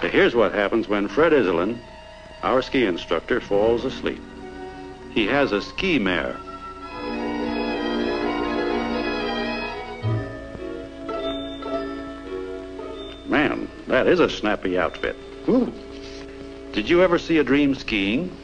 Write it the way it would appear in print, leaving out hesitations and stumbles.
So here's what happens when Fred Iselin, our ski instructor, falls asleep. He has a ski-mare. Man, that is a snappy outfit. Ooh. Did you ever see a dream skiing?